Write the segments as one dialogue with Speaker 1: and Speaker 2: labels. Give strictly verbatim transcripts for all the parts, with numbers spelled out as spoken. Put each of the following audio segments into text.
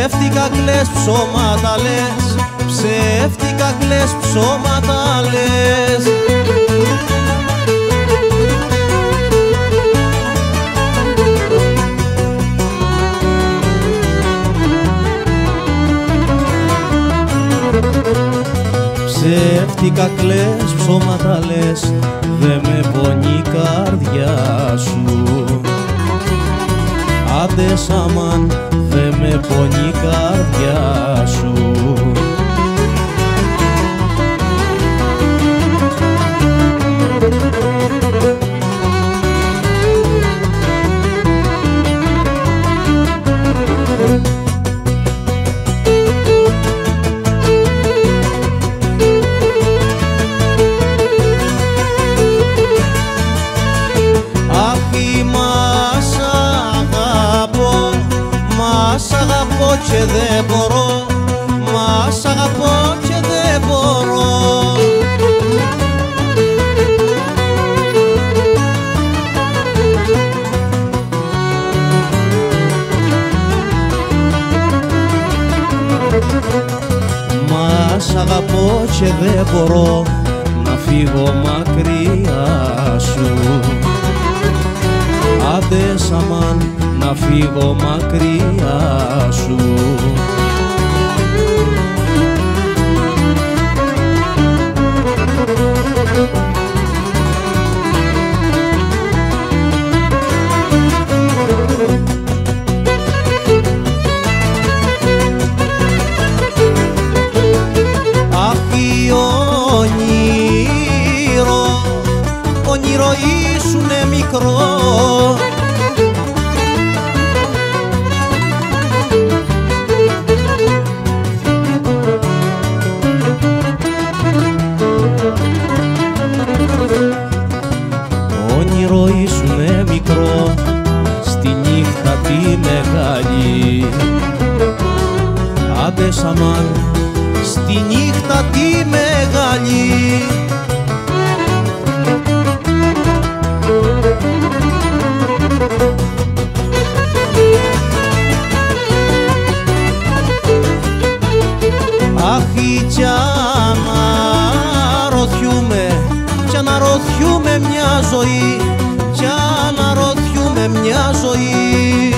Speaker 1: Ψεύτικα κλαις, ψώματα λες, ψεύτικα κλαις, ψώματα λες. Ψεύτικα κλαις, ψώματα λες, δε με πονεί η καρδιά σου. Άντε σαμάν, δε με πονεί η καρδιά σου. Και δεν μπορώ, μα σ' αγαπώ και δεν μπορώ. Μα σ' αγαπώ και δεν μπορώ να φύγω μακριά σου. Άντε σαμάν, να φύγω μακριά σου. Αχ, η όνειρο, όνειρο ήσουνε μικρό. Όνειρο ήσουνε μικρό, στη νύχτα τη μεγάλη. Άντε σαμάν, στη νύχτα τη μεγάλη. Αχ, κι αναρωτιούμαι, κι αναρωτιούμαι μια ζωή, κι αναρωτιούμαι μια ζωή.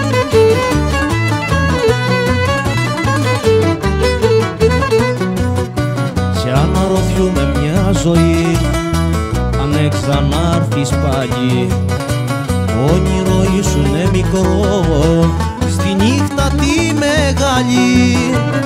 Speaker 1: Κι αναρωτιούμαι μια ζωή, αν ξανάρθεις πάλι. Όνειρο ήσουνε μικρό, στη νύχτα τη μεγάλη.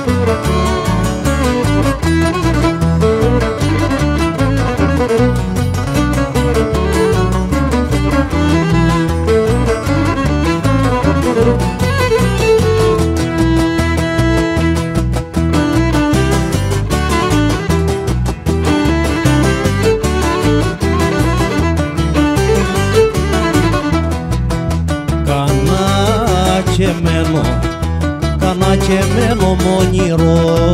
Speaker 1: Κανά και μένω, κανά και μένω μόνιρο.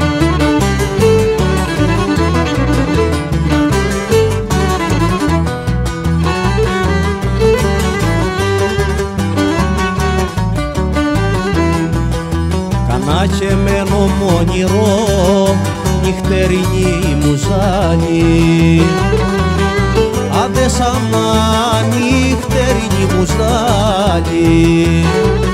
Speaker 1: Κανά και μένω μόνιρο, νυχτερινή μου ζάλη. Άντε σαμάν, νυχτερινή μου ζάλη.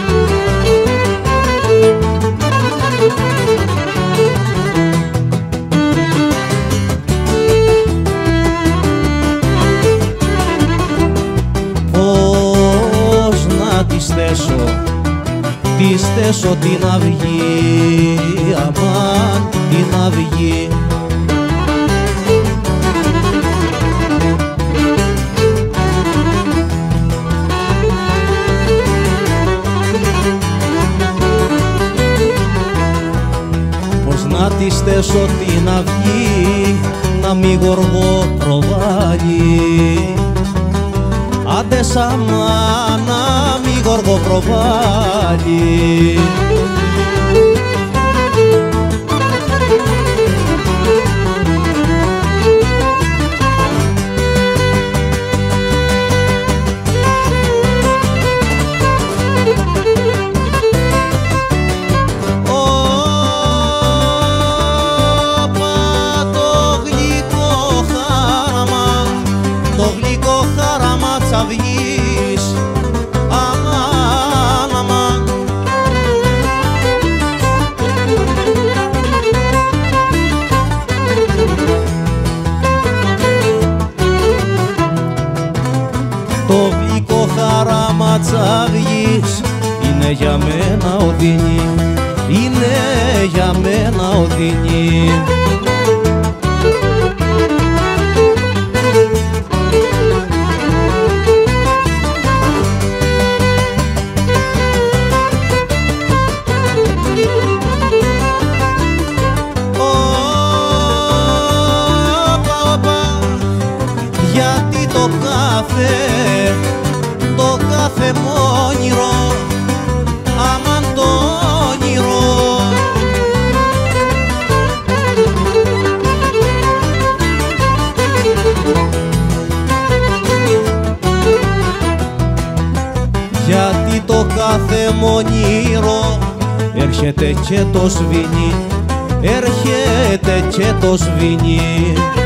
Speaker 1: Πώς να τη στέσω, τη στέσω την αυγή, αμάν την αυγή. Πώς να τη στέσω την αυγή, να μη γοργό προβάλλει. Άντε σαμάν, να μη γοργό προβάλλει. το γλυκό χάραμα της αυγής. Αμάν, αμάν. Το γλυκό χάραμα της αυγής είναι για μένα οδυνή, είναι για μένα οδυνή. Γιατί το κάθε, το κάθε μ' όνειρο, αμάν το όνειρο. Γιατί το κάθε μ' όνειρο έρχεται και το σβήνει, έρχεται και το σβήνει.